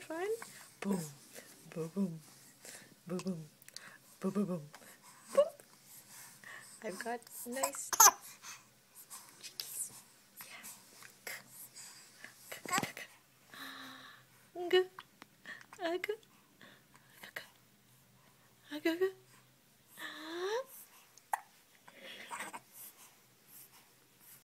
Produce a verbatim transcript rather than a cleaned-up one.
fun? Boom, boom, boom, boom, boom, boom, boom, boom. Boom. I've got nice chickies. Yeah. G. Ag. Ag. Ag. Ag.